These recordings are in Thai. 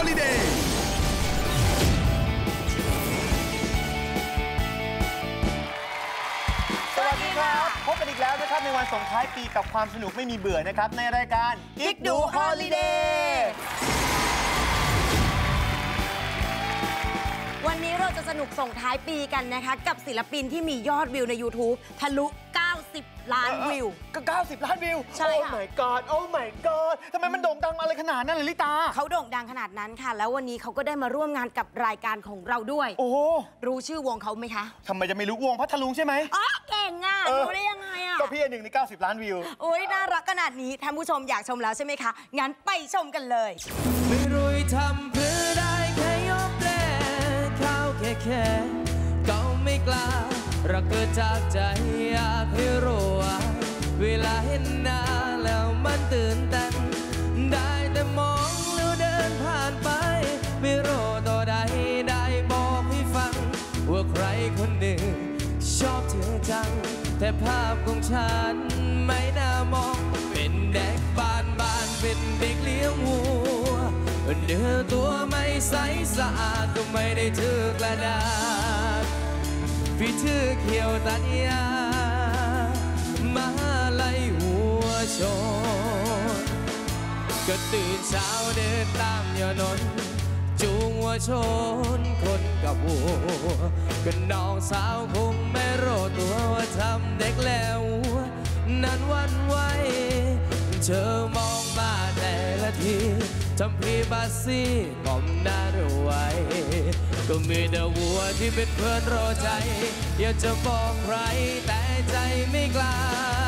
Holiday สวัสดีครับพบกันอีกแล้วนะครับในวันส่งท้ายปีกับความสนุกไม่มีเบื่อนะครับในรายการกิ๊กดูฮอลิเดย์วันนี้เราจะสนุกส่งท้ายปีกันนะคะกับศิลปินที่มียอดวิวใน YouTube ทะลุ 90 ล้านวิวก็90 ล้านวิวใช่ค่ะโอ้ my god โอ้ my god ทำไมมันโด่งดังอะไรขนาดนั้นเลยลิตาเขาโด่งดังขนาดนั้นค่ะแล้ววันนี้เขาก็ได้มาร่วมงานกับรายการของเราด้วยโอ้รู้ชื่อวงเขาไหมคะทำไมจะไม่รู้วงพัทลุงใช่ไหมอ๋อเก่งอ่ะรู้ได้ยังไงอ่ะก็พี่1ใน90 ล้านวิวโอ้ยน่ารักขนาดนี้ท่านผู้ชมอยากชมแล้วใช่ไหมคะงั้นไปชมกันเลยไม่รู้ทำเพื่อได้แค่ยกแลข้าวแค่ก็ไม่กล้ารักเกิดจากใจอยากให้รู้ว่าเวลาเห็นหน้าแล้วมันตื่นเต้นได้แต่มองแล้วเดินผ่านไปไม่รู้ต่อใดได้บอกให้ฟังว่าใครคนหนึ่งชอบเธอจังแต่ภาพของฉันไม่น่ามองเป็นเด็กบ้านเป็นเด็กเลี้ยงวัวเนื้อตัวไม่ใสสะอาดก็ไม่ได้ถือกระดาษพี่ถือเขียวตัดยามาไล่หัวชนก็ตื่นเช้าเดินตามยนนจูงหัวชนคนกับวัวก็น้องสาวคงไม่รู้ตัวว่าทำเด็กแล้วนั้นวันไหวเธอมองมาแต่ละทีทำพี่บาซี่ก้มหน้าดูไว้ก็มีแต่วัวที่เป็นเพื่อนรอใจอยากจะบอกใครแต่ใจไม่กล้า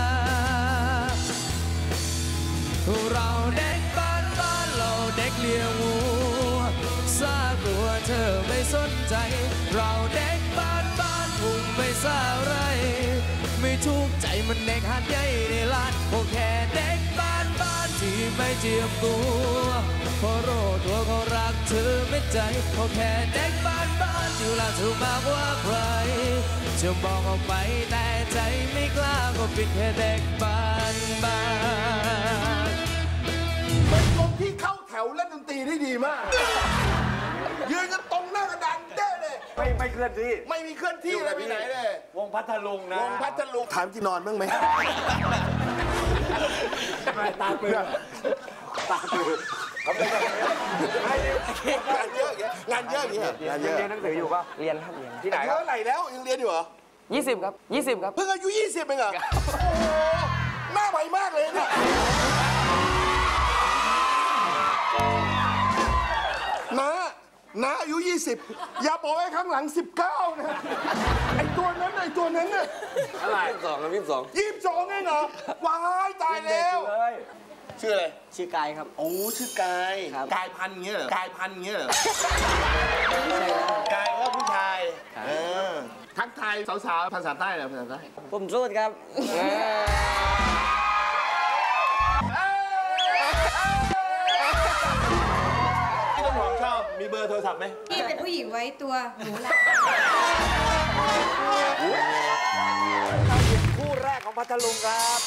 เราเด็กบ้านเราเด็กเลี้ยงวัวซากลัวเธอไม่สนใจเราเด็กบ้านพุ่งไม่ซาไรไม่ทุกข์ใจมันเด็กหัดใหญ่ในลานโอแค่เด็กบ้านที่ไม่เจียมตัวพอรู้ตัวเขารักเธอไม่ใจโอแค่เด็กบ้านอยู่ละเธอมากกว่าใครจะบอกออกไปแต่ใจไม่กล้าก็เป็นแค่เด็กบ้านเป็นวงที่เข้าแถวเล่นดนตรีได้ดีมากยืนกันตรงหน้ากระดานเด้เลยไม่เคลื่อนที่ไม่มีเคลื่อนที่เลยพี่ไหนเลยวงพัทลุงนะวงพัทลุงถามจีนอนบ้างไหมตาเปลือกงานเยอะงานเยอะอย่างเงี้ยเรียนหนังสืออยู่ป่ะเรียนครับเรียนที่ไหนเท่าไหร่แล้วยังเรียนอยู่เหรอ 20 ครับ20 ครับเพิ่งอายุ20เองเหรอโอ้หน้าใหม่มากเลยเนี่ยน้าอายุ20อย่าบอกไอ้ข้างหลัง19นะไอ้ตัวนั้นน่ะอะไร22 22เองเหรอว้ายตายแล้วชื่ออะไรชื่อกายครับโอ้ชื่อกายกายพันธุ์เงี้ยเหรอกายพันธุ์เงี้ยเหรอกายว่าผู้ชายทักทายสาวๆภาษาใต้เหรอภาษาใต้ผมสู้ครับพี่ต้นหอมชอบมีเบอร์โทรศัพท์ไหมพี่เป็นผู้หญิงไว้ตัวหนูละคู่แรกของพัทลุงครับ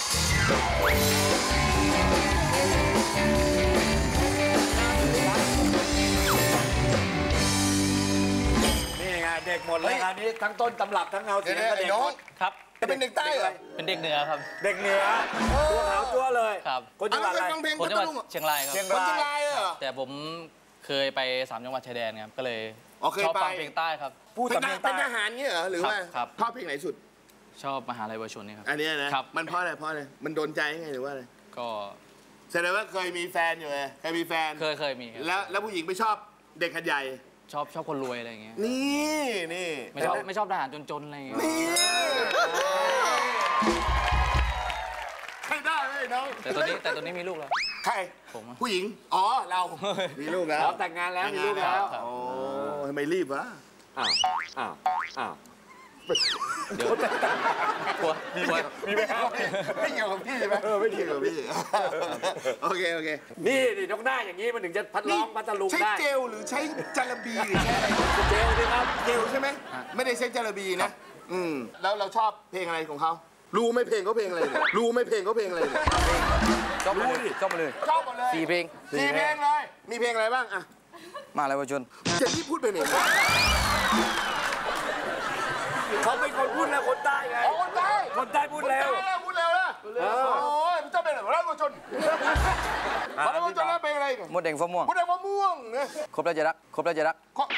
นี่ไงเด็กหมดเลยคราวนี้ทั้งต้นตำรับทั้งเงาเสียงก็เด็กหมดครับเป็นเด็กใต้เหรอเป็นเด็กเหนือครับเด็กเหนือตัวขาวตัวเลยครับคนจังหวัดอะไรคนจังหวัดเชียงรายครับเชียงรายเหรอแต่ผมเคยไป3 จังหวัดชายแดนครับก็เลยชอบฟังเพลงใต้ครับพูดสำเนียงใต้เป็นทหารเงี้ยเหรอหรือว่าชอบเพลงไหนสุดชอบมหาลัยเวอร์ชนนี่ครับอันนี้นะครับมันเพราะอะไรมันโดนใจไงหรือว่าอะไรก็แสดงว่าเคยมีแฟนอยู่ไงเคยมีแฟนเคยมีแล้วผู้หญิงไม่ชอบเด็กขัดใหญ่ชอบคนรวยอะไรอย่างเงี้ยนี่ไม่ชอบทหารจนๆอะไรอย่างเงี้ยนี่ใครได้ไหมน้องแต่ตัวนี้มีลูกแล้วใครผมผู้หญิงอ๋อเรามีลูกแล้วแต่งงานแล้วมีลูกแล้วโอ้ทำไมรีบวะอ้าวเดี๋ยวมีไหมครับไม่เกี่ยวกับพี่ใช่ไหมไม่เกี่ยวกับพี่โอเคนี่นกหน้าอย่างนี้มันถึงจะพัดร้องพัทลุงได้ใช้เจลหรือใช้จาระบีหรือใช้อะไรเจลสิครับเจลใช่ไหมไม่ได้ใช้จาระบีนะแล้วเราชอบเพลงอะไรของเขารู้ไม่เพลงเขาเพลงอะไรรู้ไม่เพลงเขาเพลงอะไรชอบมาเลย 4 เพลงเลยมีเพลงอะไรบ้างอ่ะมาอะไรวะชนเจนนี่พูดไปไหนเขาเป็นคนพูดแล้วคนใต้ไงอ๋อคนใต้คนใต้พูดเร็วพูดเร็วนะโอ้ยเจ้าเป็นอะไรราชชนราชชนแล้วเป็นอะไรมดแดงฟ้าม่วงมดแดงมะม่วงนะครบแล้วจะรัก ครบแล้วจะรัก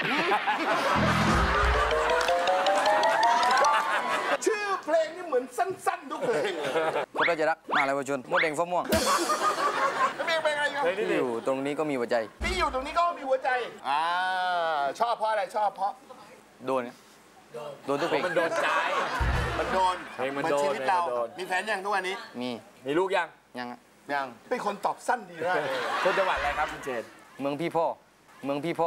ชื่อเพลงนี่เหมือนสั้นๆทุกเพลงครบแล้วจะรัก มาอะไรวะชน มดแดงฟ้าม่วงเพลงเป็นอะไรครับที่อยู่ตรงนี้ก็มีหัวใจที่อยู่ตรงนี้ก็มีหัวใจชอบเพราะอะไรชอบเพราะโดนเนี่ยโดนทุกเพลงมันโดนใจมันโดนเพลงมันเหโดนชีวิตเราเพลงมันโดนมีแฟนยังทุกวันนี้มีมีลูกยังยังอะยังเป็นคนตอบสั้นดีมากเลยคนจังหวัดอะไรครับคุณเจนเมืองพี่พ่อ เมืองพี่พ่อ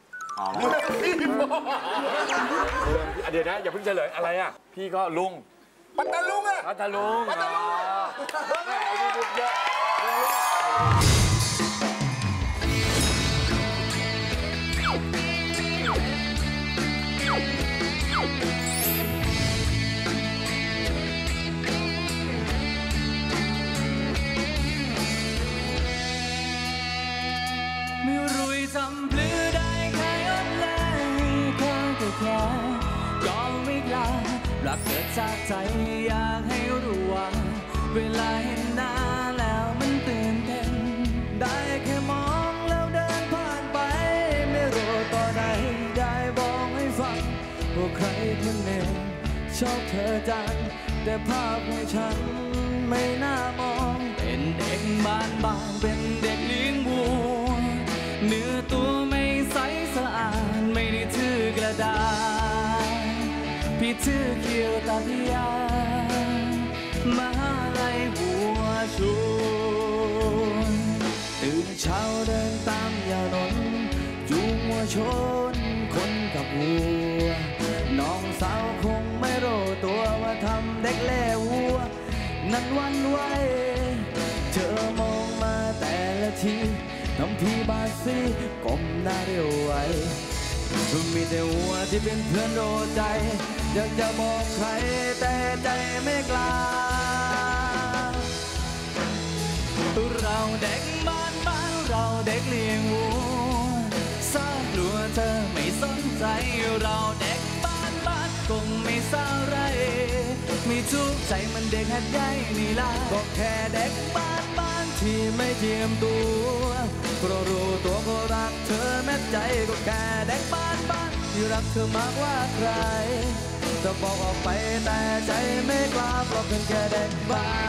เดี๋ยวนะอย่าเพิ่งเฉลยอะไรอ่ะพี่ก็ลุงปัตตาลุงอะพัทลุงปัตตาลุงแม่มีบุญเยอะไม่รู้จำพลือได้แค่ยกแรงแค่ก็ไม่กล้ารักเกิดจากใจอยากให้รู้ว่าเวลาเห็นหน้าแล้วมันตื่นเต้นได้แค่มองแล้วเดินผ่านไปไม่รู้ต่อใดได้บอกให้ฟังว่าใครคนหนึ่งชอบเธอจังแต่ภาพของฉันไม่น่ามองเป็นเด็กบ้านบางเป็นเด็กเลี้ยงวัวเนื้อตัวไม่ใสสะอาดไม่ได้ถือกระดาษพี่ถือเขียวตาพิยามหาลัยหัวชูตื่นเช้าเดินตามยานนจูงวัวชนคนกับวัวน้องสาวคงไม่รู้ตัวว่าทำเด็กแล่วัวนั้นวันไหวเธอมองมาแต่ละทีทำพี่บาซีก้มหน้าเรียวไว้มีแต่หัวที่เป็นเพื่อนโดนใจอยากจะบอกใครแต่ใจไม่กล้าเราเด็กบ้านเราเด็กเลี้ยงวัวซากลัวเธอไม่สนใจเราเด็กบ้านคงไม่เศร้าไรไม่ทุกข์ใจมันเด็กหัดใหญ่นี่ล่ะก็แค่เด็กบ้านที่ไม่เจียมตัวก็รู้ตัวก็รักเธอแม้ใจก็แค่เด็กบ้านที่รักเธอมากกว่าใครจะบอกออกไปแต่ใจไม่กล้าเพราะเป็นแค่เด็กบ้าน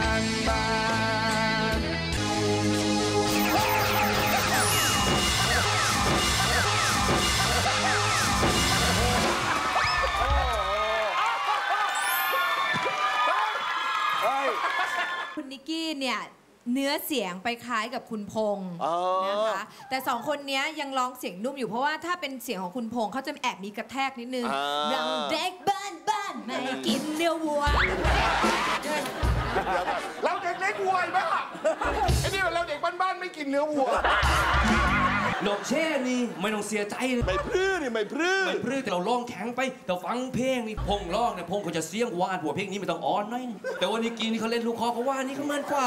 คุณนิกกี้เนี่ยเนื้อเสียงไปคล้ายกับคุณพงษ์นะคะแต่สองคนนี้ยังร้องเสียงนุ่มอยู่เพราะว่าถ้าเป็นเสียงของคุณพงษ์เขาจะแอบมีกระแทกนิดนึงเราเด็กบ้านไม่กินเนื้อวัวเราเด็กเล็กวัวบ้าไอ้นี่เราเด็กบ้านๆไม่กินเนื้อวัวดอกแช่นี่ไม่ต้องเสียใจเลยไม่พลื้นี่ไม่พลื้ไม่พรื้แต่เราร้องแข็งไปแต่ฟังเพลงนี่พงร้องเนี่ยพงเขาจะเสียงหวานหัวเพลงนี้ไม่ต้องอ่อนหน่อยแต่วันนี้กินนี่เขาเล่นลูกคอเขาว่านี่เขามันกว่า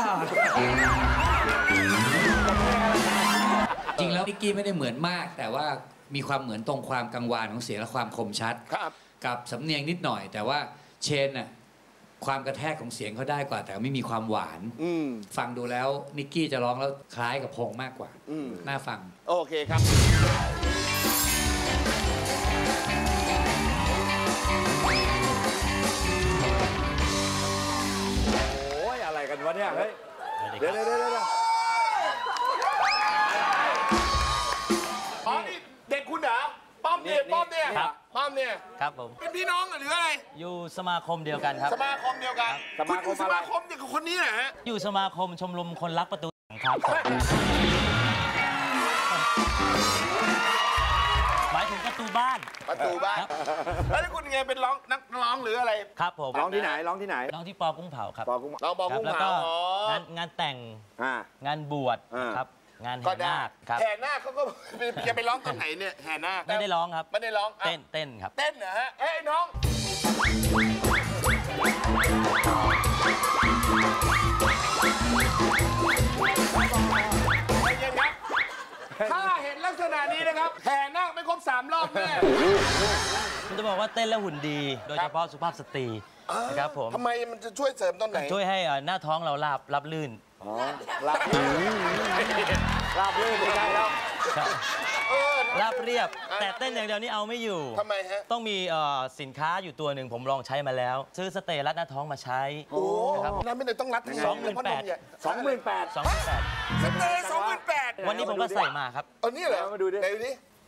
จริงแล้วนิกกี้ไม่ได้เหมือนมาก แต่ว่ามีความเหมือนตรงความกังวานของเสียงและความคมชัดครับกับสำเนียงนิดหน่อย แต่ว่าเชนน่ะความกระแทกของเสียงเขาได้กว่า แต่ไม่มีความหวานฟังดูแล้วนิกกี้จะร้องแล้วคล้ายกับพงมากกว่าน่าฟังโอเคครับโอ้ยอะไรกันวะเนี่ยเฮ้ยเดี๋ยวอ๋อนี่เด็กคุณเหรอป้อมเนี่ยป้อมเนี่ยครับป้อมเนี่ยครับผมเป็นพี่น้องหรืออะไรอยู่สมาคมเดียวกันครับสมาคมเดียวกันคุณอยู่สมาคมเดียวกับคนนี้เหรอฮะอยู่สมาคมชมรมคนรักประตูหนังครับหมายถึงประตูบ้านประตูบ้านครับแล้วคุณไงเป็นนักร้องหรืออะไรครับผมร้องที่ไหนร้องที่ไหนน้องที่ปอกุ้งเผาครับบอกกูเราบอกครับกุ้งแล้วเผาก็อ๋องานแต่งอ่างานบวชอ่าครับงานก็แห่ได้นาคครับแห่นาคเขาก็จะไปร้องตอนไหนเนี่ยแห่นาคไม่ได้ร้องครับไม่ได้ร้องอ่ะเต้นครับเต้นเหรอฮะเอ้ยน้องใจเย็นครับถ้าเห็นลักษณะนี้นะครับแห่นาคไม่ครบ3 รอบแน่ผมจะบอกว่าเต้นแล้วหุ่นดี โดยเฉพาะสุภาพสตรีนะครับผมทำไมมันจะช่วยเสริมตอนไหนช่วยให้หน้าท้องเรารับลื่นราบลื่นไม่ได้แล้วราบเรียบ แต่เต้นอย่างเดียวนี่เอาไม่อยู่ทำไมฮะต้องมีสินค้าอยู่ตัวหนึ่งผมลองใช้มาแล้ว ซื้อสเตย์รัดหน้าท้องมาใช้โอ้นะครับนั่นไม่ได้ต้องรัดทั้ง 28,000 28,000 28,000 สเตย์28,000 วันนี้ผมก็ใส่มาครับเอานี่เหรอมาดูดิไหนดูดิ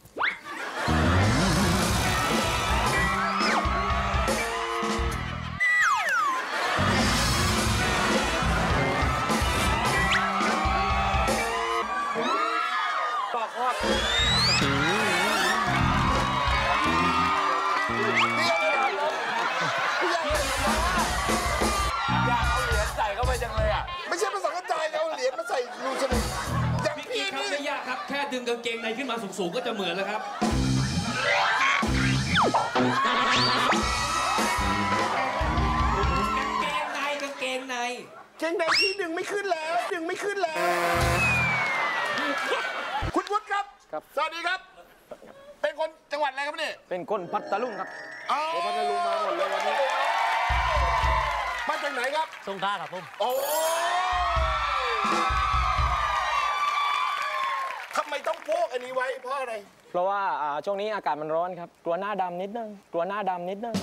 ต่อคลอด อยากเอาเหรียญใส่เข้าไปจังเลยอ่ะไม่ใช่ภาษากระจายเอาเหรียญมาใส่รูสนุกอย่างพี่พี่ครับนี่ไม่ยากครับ แค่ดึงกางเกงในขึ้นมาสูงๆก็จะเหมือนแล้วครับ กางเกงในเกงในที่ดึงไม่ขึ้นแล้วดึงไม่ขึ้นแล้ว คุณวุฒิครับ สวัสดีครับ เป็นคนจังหวัดอะไรครับเนี่ยเป็นคนพัทลุงครับอ๋อพัทลุงมาหมดเลยวันนี้มาจากไหนครับทรงกล้าครับผมโอ้ทำไมต้องโพกอันนี้ไว้เพราะอะไรเพราะว่าช่วงนี้อากาศมันร้อนครับกลัวหน้าดำนิดนึงกลัวหน้าดำนิดนึง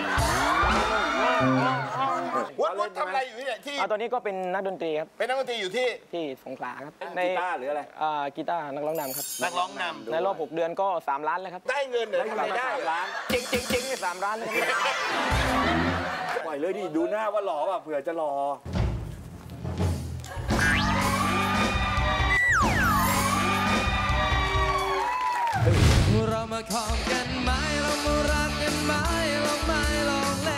วุฒิทำอะไรอยู่ที่ไหนที่ตอนนี้ก็เป็นนักดนตรีครับเป็นนักดนตรีอยู่ที่ที่สงขลาครับกีตาร์หรืออะไรกีตาร์นักร้องนำครับนักร้องนำในรอบ6 เดือนก็3 ล้านแล้วครับได้เงินเหรอทำอะไรได้ 3 ล้านจริงๆ3 ล้านเลยครับปล่อยเลยดิ ดูหน้าว่าหล่อป่ะเผื่อจะหล่อเรามาขอบกันไหมเรามารักกันไหมลองไม่ลองแล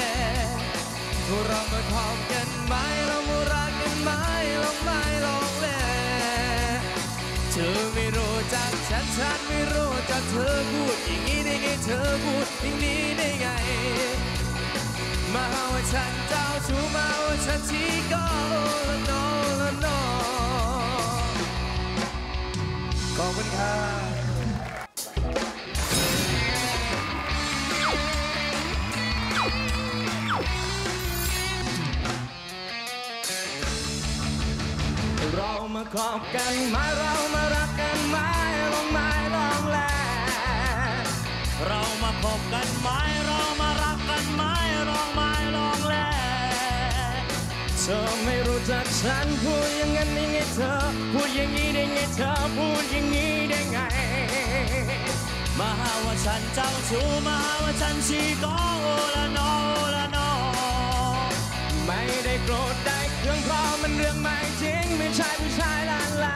เรามาขอบกันไหมเรามารักกันไหมลองไม่ลองแลเธอไม่รู้จักฉันฉันไม่รู้จักเธอพูดอย่างนี้ได้ไงเธอพูดอย่างนี้ได้ไงมาว่าฉันเจ้าชู้มาว่าฉันชี้ก็ละนอละนอขอบคุณค่ะเรามาขอบกันไหมเรามารักกันไหมลองไม่ลองแลเรามาพบกันไหมเรามารักกันไหมลองไม่ลองแลเธอไม่รู้จักฉันพูดอย่างนั้นได้ไงเธอพูดอย่างนี้ได้ไงเธอพูดอย่างนี้ได้ไงมาหาว่าฉันเจ้าชู้มาหาว่าฉันชี้โกโอละนอละนอไม่ได้โกรธได้เครื่องเพราะมันเรื่องไม่จริงไม่ใช่ผู้ชายลานลา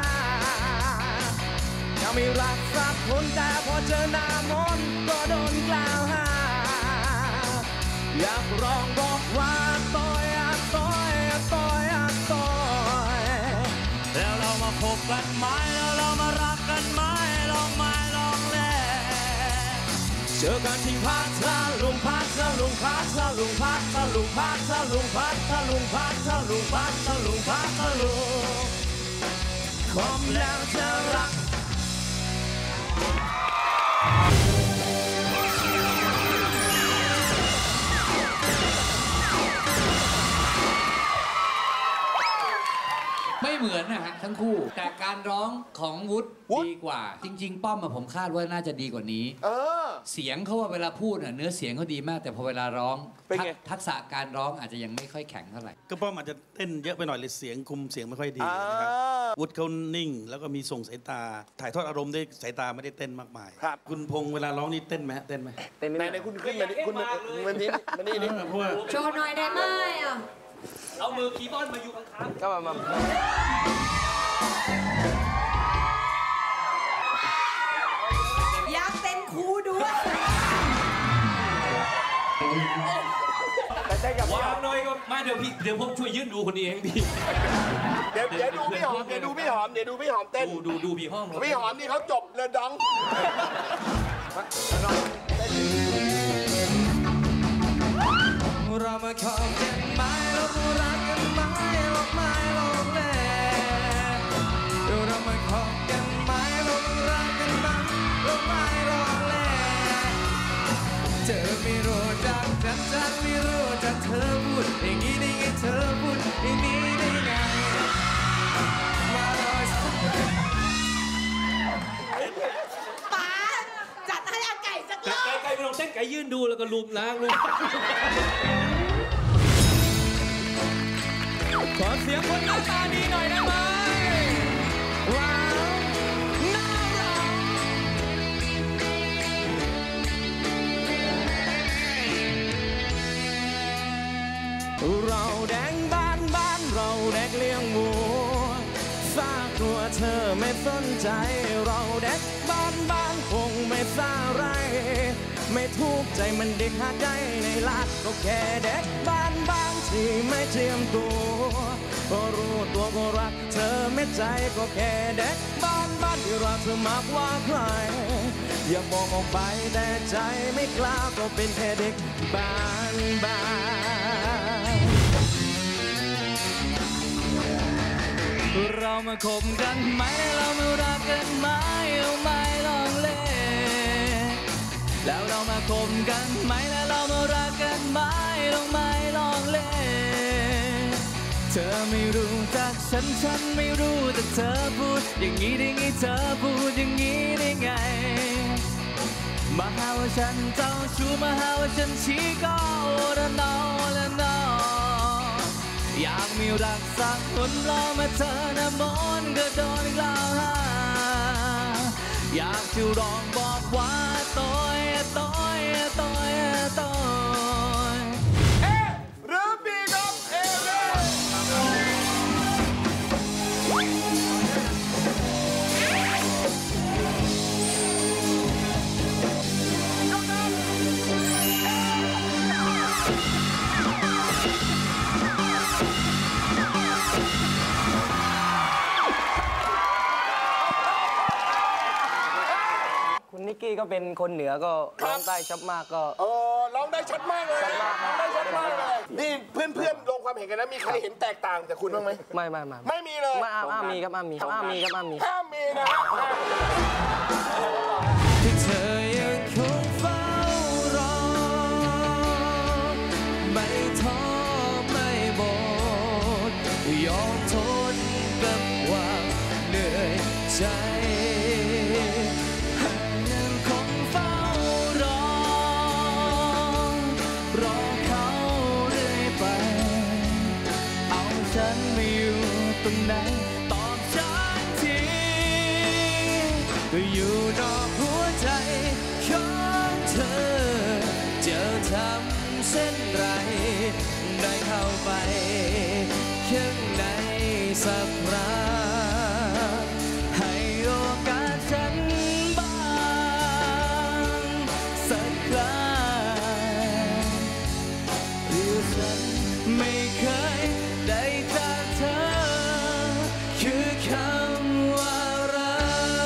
ยังไม่รักสักคนแต่พอเจอหน้ามนต์ก็โดนกล่าวหาอยากร้องบอกว่าต่อยต่อยต่อยต่อยแล้วเรามาพบกันไหมแล้วเรามารักกันไหมลองไม่ลองแลเจอกันที่พัทลุงพัทลุงพัทลุงพัทลุงพัทลุงพัทลุงพัทลุงพัทลุงพัทลุงคมแล้วจะรักไม่เหมือนนะฮะทั้งคู่ แต่การร้องของวุฒิดีกว่า จริง ๆ ป้อมผมคาดว่าน่าจะดีกว่านี้เสียงเขาว่าเวลาพูดเนื้อเสียงเขาดีมาก แต่พอเวลาร้องทักษะการร้องอาจจะยังไม่ค่อยแข็งเท่าไหร่ก็ป้อมอาจจะเต้นเยอะไปหน่อยเลยเสียงคุมเสียงไม่ค่อยดีนะครับวุฒิเขานิ่ง แล้วก็มีส่งสายตา ถ่ายทอดอารมณ์ด้วยสายตาไม่ได้เต้นมากมายคุณพงษ์เวลาร้องนี่เต้นไหมเต้นไหมไหนคุณขึ้นมาดิคุณมันนี่นี่โชว์หน่อยได้ไหมอ่ะเอามือคีย์บอร์ดมาอยู่ข้างๆก็มาอยากเต้นคูด้วยวางหน่อยก็มาเดี๋ยวผมช่วยยืนดูคนนี้เองพี่เดี๋ยวดูพี่หอมเดี๋ยวดูพี่หอมเต้นดูพี่หอมพี่หอมนี่เขาจบเรือดองเรามาขอบกันไหมเรามารักกันไหมลองไม่ลองแลเรามาขอบกันไหมเรามารักกันไหมแล้วก็ลุมล้างลุมขอเสียงคนหน้าตาดีหน่อยได้ไหมว้าวน่ารักเราแดงบ้านเราแดกเลี้ยงวัวฝากตัวเธอไม่สนใจเราแดกบ้านคงไม่สาไรไม่ทุกข์ใจมันเด็กหาใจในลักก็แค่เด็กบ้านที่ไม่เตรียมตัวก็รู้ตัวก็รักเธอไม่ใจก็แค่เด็กบ้านที่รักเธอมากกว่าใครอย่าบอกออกไปแต่ใจไม่กล้าก็เป็นแค่เด็กบ้านเรามาคบกันไหมเรามารักกันไหมเราไม่ลองเล่แล้วเรามาคบกันไหมแล้วเรามารักกันไหมเราไม่ลองเล่เธอไม่รู้จักฉันไม่รู้แต่เธอพูดอย่างนี้ได้ไงเธอพูดอย่างนี้ได้ไงมาหาว่าฉันเจ้าชู้มาหาว่าฉันชี้ก็ละนออยากมีรักสักคนรอมาเธอนะมนก็โดนกล่าวหาอยากจะร้องบอกว่าต้อยหรือบีครับเอเร่คุณนิกกี้ก็เป็นคนเหนือก็ร้องใต้ชับมากก็ร้องได้ชัดมากเลยนี่เพื่อนๆลงความเห็นกันนะมีใครเห็นแตกต่างจากคุณบ้างไหมไม่มีเลยอ้ามีครับอ้ามีห้ามมีนะที่เธอยังคงเฝ้ารอไม่ท้อไม่หมดยอมทนกับความเหนื่อยใจยังคงเฝ้ารอเขาเรื่อยไปเอาฉันไม่อยู่ตรงไหนตอบฉันทีอยู่นอกหัวใจของเธอจะทำเช่นไรได้เข้าไปข้างในสักครั้งให้โอกาสฉันบ้างสักครั้งหรือฉันไม่เคยได้จากเธอคือคำว่ารั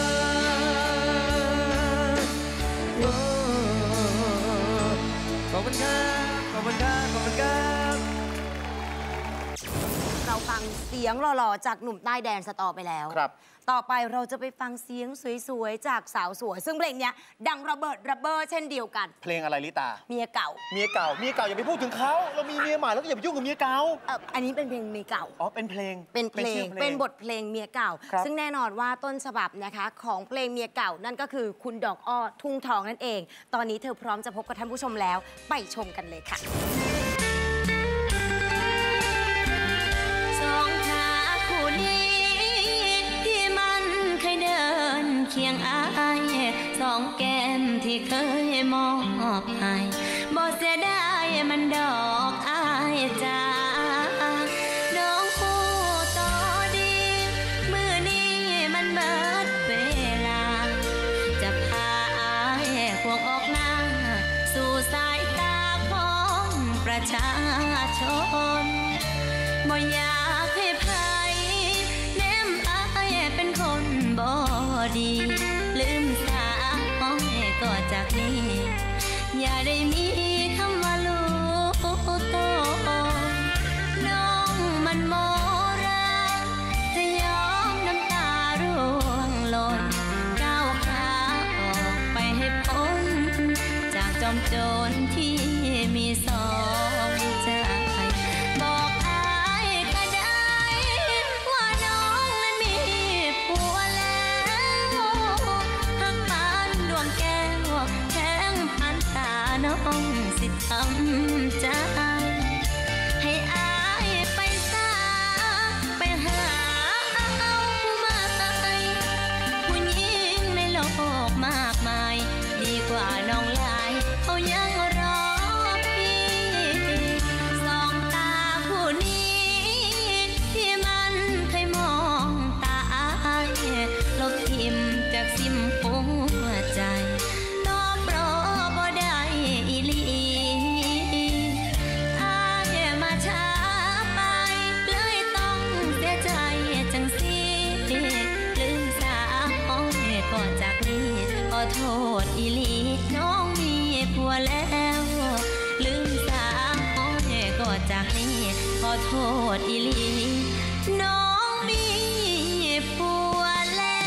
กขอบคุณครับเราฟังเสียงหล่อๆจากหนุ่มใต้แดนสตอไปแล้วครับต่อไปเราจะไปฟังเสียงสวยๆจากสาวสวย ซึ่งเพลงนี้ดังระเบิดระเบ้อเช่นเดียวกันเพลงอะไรลิตาเมียเก่าอย่าไปพูดถึงเขาเรามีเมียใหม่แล้วก็อย่าไปยุ่งกับเมียเก่าอันนี้เป็นเพลงเมียเก่าเป็นเพลงเป็นบทเพลงเมียเก่าซึ่งแน่นอนว่าต้นฉบับนะคะของเพลงเมียเก่านั่นก็คือคุณดอกอ้อทุ่งทองนั่นเองตอนนี้เธอพร้อมจะพบกับท่านผู้ชมแล้วไปชมกันเลยค่ะเคียงอายสองแก้มที่เคยมอบให้บ่เสียดายมันดอกอายจ้าน้องผู้ต่อดีมือนี้มันเบิดเวลาจะพาอายควงออกหน้าสู่สายตาของประชาชนบ่อยากให้ใครแนมอายเป็นคนบ่ดีลืมสาอ้อยก็จากนี้อย่าได้มีคำว่าลูกโตน้องมันโมราจะยอมน้ำตาร่วงหล่นก้าวขาออกไปให้พ้นจากจอมโจรที่มีสองใจบอกอายก็ได้ว่าน้องนั้นมีผัวหักปานดวงแก้วแทงผ่านตาน้องษอีหลีน้องมีผัวแล้วลืมสาวก็จะให้ขอโทษอีหลีน้องมีผัวแล้ว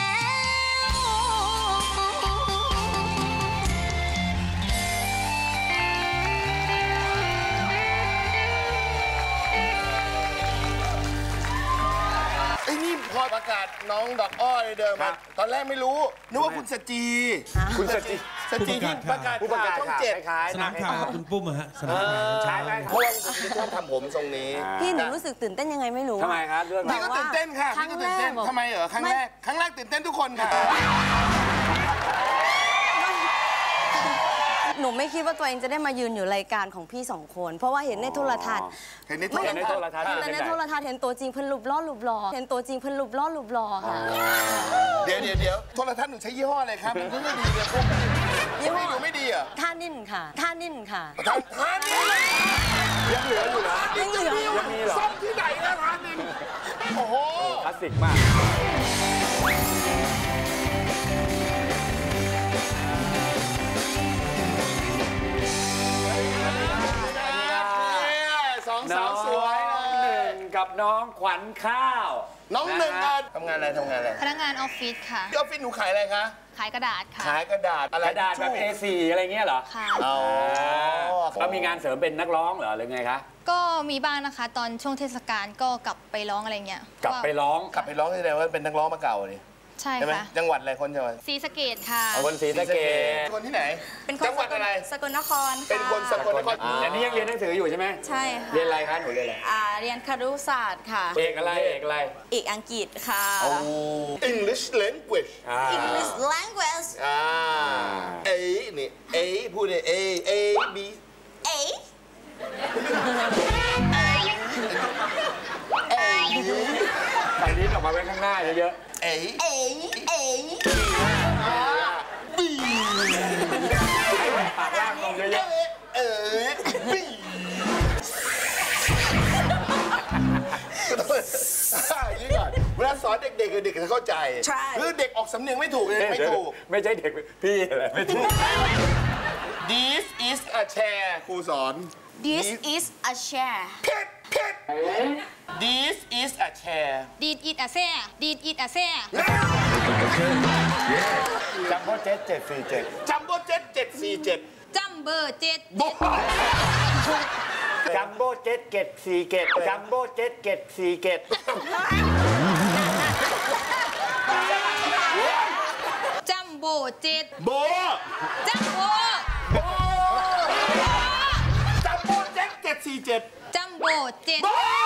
ไอ้นี่พอประกาศน้องดอกอ้อเลยเดิมตอนแรกไม่รู้นึกว่าคุณสจีคุณสจีที่ประกาศข่าวช่อง7 สนามข่าวคุณปุ้มอะฮะสนามข่าวใช่เพราะว่าคุณชอบทำผมทรงนี้พี่หนูรู้สึกตื่นเต้นยังไงไม่รู้ทำไมครับเรื่องพี่ก็ตื่นเต้นค่ะพี่ก็ตื่นเต้นทำไมเหรอครั้งแรกตื่นเต้นทุกคนค่ะหนูไม่คิดว่าตัวเองจะได้มายืนอยู่รายการของพี่สองคนเพราะว่าเห็นในโทรทัศน์เห็นในโทรทัศน์แต่ในโทรทัศน์เห็นตัวจริงเพิ่นรูปล่อเห็นตัวจริงเพิ่นรูปล่อค่ะเดี๋ยวโทรทัศน์หนูใช้ยี่ห้ออะไรครับมันไม่ดีเลยพวกยี่ห้อหนูไม่ดีอ่ะท่านิ่นค่ะท่านิ่นยังเหลืออยู่นะยังเหลือซ่อมที่ไหนนะท่านิ่นโอ้โหคลาสสิกมากสาวสวยหนึ่งกับน้องขวัญข้าวน้องหนึ่งทำงานอะไรพนักงานออฟฟิศค่ะที่ออฟฟิศหนูขายอะไรคะขายกระดาษค่ะขายกระดาษอะไรกระดาษแบบ A4 อะไรเงี้ยเหรอค่ะแล้วมีงานเสริมเป็นนักร้องเหรอหรือไงคะก็มีบ้างนะคะตอนช่วงเทศกาลก็กลับไปร้องอะไรเงี้ยกลับไปร้องแสดงว่าเป็นนักร้องมาเก่าเลยใช่ค่ะจังหวัดอะไรคนจังหวัดศรีสะเกษค่ะคนศรีสะเกษคนที่ไหนเป็นจังหวัดอะไรสกลนครเป็นคนสกลนครอันนี้ยังเรียนหนังสืออยู่ใช่ไหมใช่ค่ะเรียนอะไรคะหนูเรียนอะไรเรียนครุศาสตร์ค่ะเอกอะไรเอกอังกฤษค่ะ English language English language นี่พูดเลยB ใส่ลิ้นออกมาไว้ข้างหน้าเยอะบีปากล่างลงเยอะบีนี่ก่อนเวลาสอนเด็กๆเด็กจะเข้าใจคือเด็กออกสำเนียงไม่ถูกเลยไม่ถูกไม่ใช่เด็กพี่อะไรไม่ถูก This is a chair ครูสอน This is a chair This is a chair Did it a chair Did it a chair จัมโบ้เจ็ต747จัมโบ้เจ็ต747 จัมเบอร์7 จัมโบ้เจ็ตเกต4เกตจัมโบ้เจ็ตเกต4เกตจัมโบ้เจ็ตโบจัมโบ้จัมโบ้เจ็ต747 จัมโบ้เจ็ต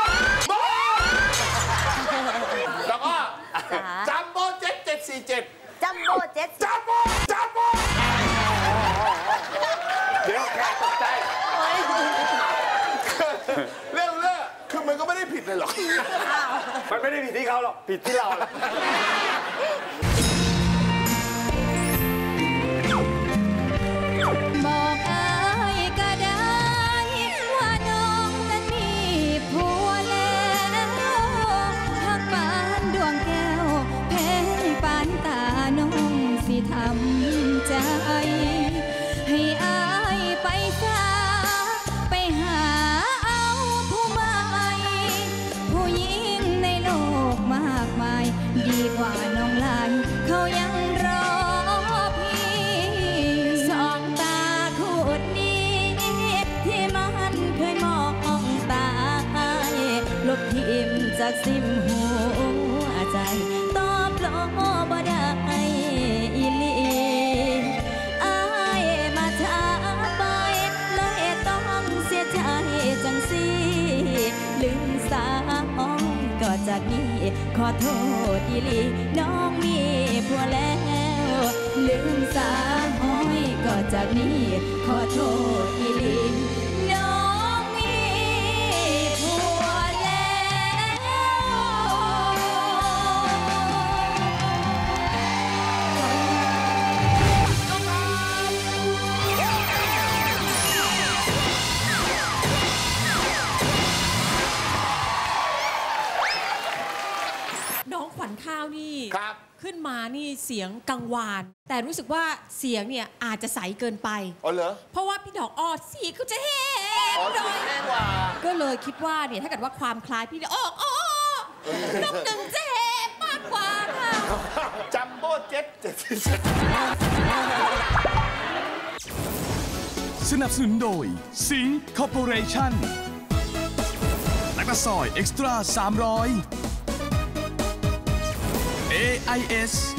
แล้วก็จัมโบ้เจ็ต747 จัมโบ้เจ็ตเดี๋ยวแขกตกใจเรื่องคือมันก็ไม่ได้ผิดเลยหรอกมันไม่ได้ผิดที่เขาหรอกผิดที่เราบอกอายก็ได้ว่าน้องนั้นมีผัวแล้วหักปานดวงแก้วแพ้ปานตาน้องสิทำใจให้อายไปซะไปหาเอาผู้ใหม่ผู้หญิงในโลกมากมายดีกว่าน้องลายเขายังรอพี่สองตาคู่นี้ที่มันเคยมองตาลบทิมจากซิมหัวใจตอบลบ่ได้อีหลีอายมาช้าไปเลยต้องเสียใจจังสิลืมสาวก็จากนี้ขอโทษอีหลีน้องมีผัวแล้วลืมสาวก็จากนี้ขอโทษอีหลีน้องมีผัวแล้วน้องขวัญข้าวนี่ครับขึ้นมานี่เสียงกังวาน แต่รู้สึกว่าเสียงเนี่ยอาจจะใสเกินไปอ๋อเหรอเพราะว่าพี่ดอกอ้อเสียงก็จะแห้งอ๋อเสียงแห้งกว่าก็เลยคิดว่าเนี่ยถ้าเกิดว่าความคล้ายพี่ดอกอ้อน้องหนึ่งจะแห้งมากกว่าค่ะจัมโบ้เจ็ตสนับสนุนโดยสิงคอร์ปอเรชั่นแลคตาซอยเอ็กซ์ตร้า300 AIS